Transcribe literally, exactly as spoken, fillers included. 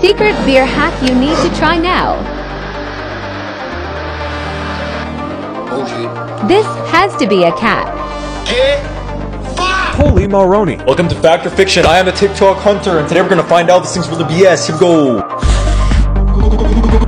secret beer hack you need to try now. Oh shit. This has to be a cat. Get fucked! Holy Maroni. Welcome to Fact or Fiction. I am a TikTok hunter, and today we're gonna find out this thing's really B S. Here we go.